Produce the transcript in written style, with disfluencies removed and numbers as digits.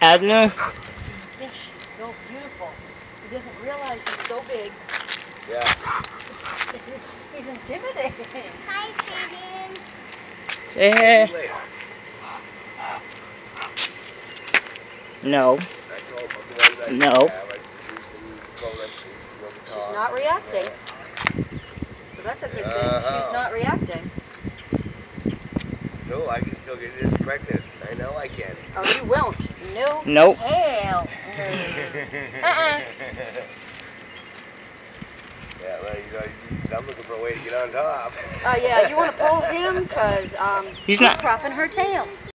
Adna? Yeah, she's so beautiful. He doesn't realize he's so big. Yeah. He's intimidating. Hi, Steven. Say hey. See you later. No. I told him the ones I No. have. I said, we used to use the codex, we used to go to the She's talk, not reacting. So that's a good thing. She's not reacting. So I can still get this pregnant. I know I can. Oh, you won't. No. Nope. Hell. Yeah, well, you know, I'm looking for a way to get on top. Yeah, you want to pull him? Because He's she's not- cropping her tail.